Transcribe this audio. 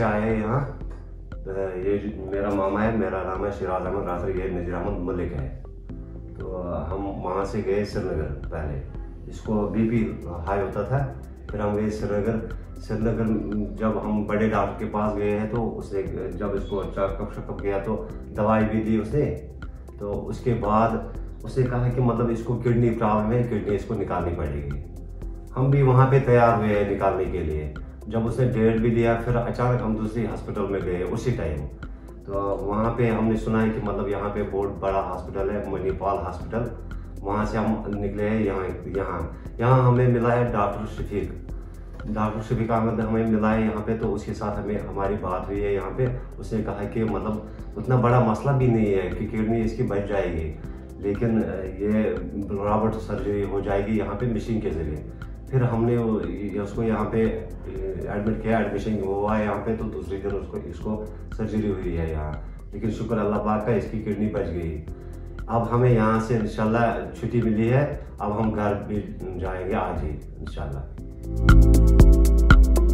से आए हैं यहाँ। ये मेरा मामा है, मेरा नाम है शिराज अहमद रासर, ये नज़ीर अहमद मलिक है। तो हम वहाँ से गए श्रीनगर। पहले इसको बीपी हाई होता था, फिर हम गए श्रीनगर। जब हम बड़े डॉक्टर के पास गए हैं तो उसने जब इसको चेकअप शकअप किया तो दवाई भी दी उसने। तो उसके बाद उसने कहा कि मतलब इसको किडनी प्रॉब्लम है, किडनी इसको निकालनी पड़ेगी। हम भी वहाँ पे तैयार हुए हैं निकालने के लिए। जब उसने डेट भी दिया, फिर अचानक हम दूसरी हॉस्पिटल में गए उसी टाइम। तो वहाँ पे हमने सुना है कि मतलब यहाँ पे बहुत बड़ा हॉस्पिटल है, मणिपाल हॉस्पिटल। वहाँ से हम निकले हैं यहाँ हमें मिला है डॉक्टर शफीक अहमद हमें मिला है यहाँ पे। तो उसके साथ हमारी बात हुई है यहाँ पे। उसने कहा कि मतलब उतना बड़ा मसला भी नहीं है कि किडनी इसकी बच जाएगी, लेकिन ये रॉबोट सर्जरी हो जाएगी यहाँ पे मशीन के ज़रिए। फिर हमने उसको यहाँ पे एडमिट किया, एडमिशन हुआ है यहाँ पे। तो दूसरे दिन इसको सर्जरी हुई है यहाँ, लेकिन शुक्र अल्लाह पाक का इसकी किडनी बच गई। अब हमें यहाँ से इंशाल्लाह छुट्टी मिली है, अब हम घर भी जाएंगे आज ही इंशाल्लाह।